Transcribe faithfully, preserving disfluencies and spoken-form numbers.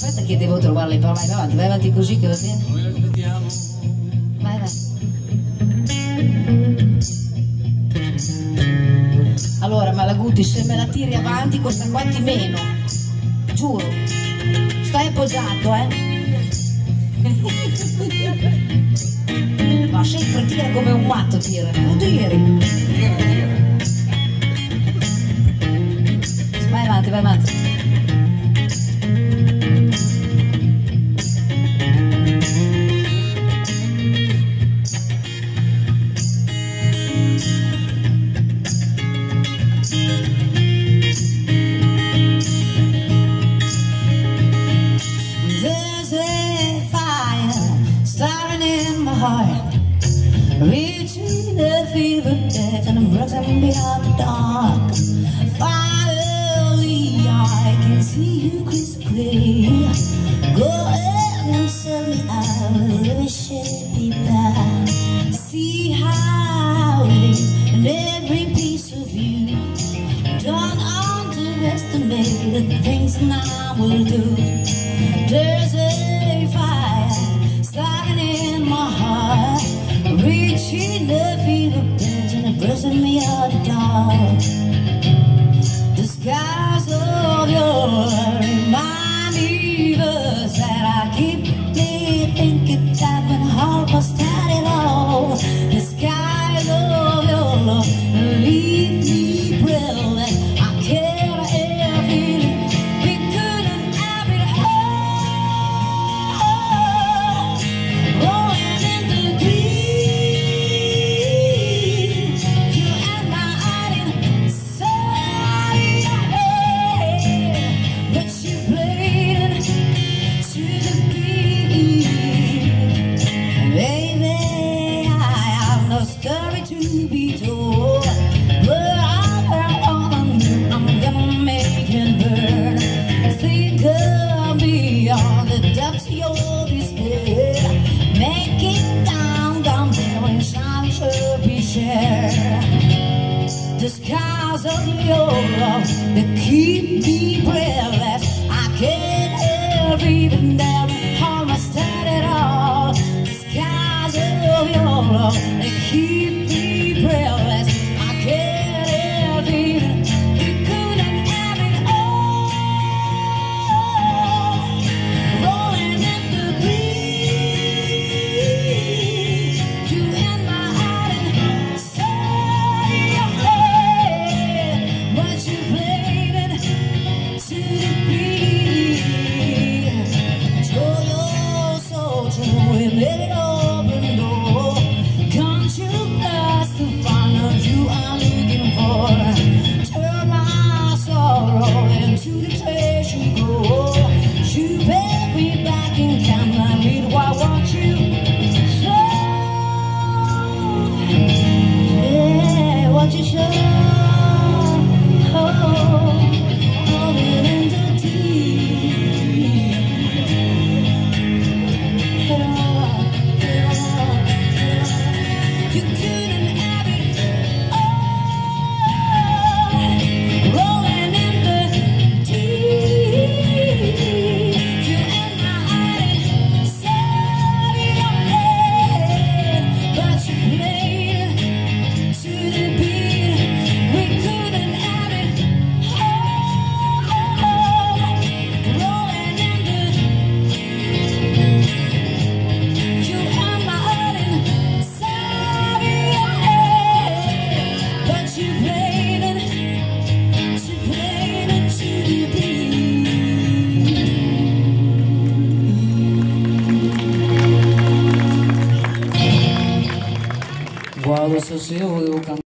Aspetta che devo trovare le parole, vai avanti, vai avanti così che va bene. Vai, vai. Allora Malaguti, se me la tiri avanti costa quanti meno, giuro. Stai appoggiato, eh? Ma sempre tira come un matto, tira. Non tiri. Tira, tira. Vai avanti, vai avanti. Reaching the fever pitch and I'm brushing beyond the dark. Finally I can see you crisply. Go ahead and send me out, let me shape it back. See how it is in every piece of you. Don't underestimate the things I will do. There's a fire starting in my heart, reaching the fever pitch and pressing me out the dark. The skies of yours remind me that I keep me thinking that when heart was started all. The skies of yours leave me breathless. I can't ever feel it. We couldn't have it all. Rolling in the deep. You and my hiding inside your head, but you played to the beat. Baby, I have no story to be told, but I'm I'm gonna make it burn. Think of me on the depths of your despair, making down, down there in some should be shared. The skies of your love that keep me breathless. I can't ever even dare how I started all. The skies of your love that keep me breathless. I can't ever even. We couldn't have it all. Rolling in the breeze. You and my heart inside your head, but you played it to the beat. Show your soul to an open door. Can't you blast to find out you are looking for? Turn my sorrow into the place you go. You better be back in time. I read what I want you show. Yeah, what you show. Oh, rolling in the deep. You couldn't have it all. Rolling in the deep. You and my heart inside your head, but you played to the beat. We couldn't have it all. Rolling in the you and my heart inside your head, but you played it, you played it to the beat. Guarda, stasera volevo cantare.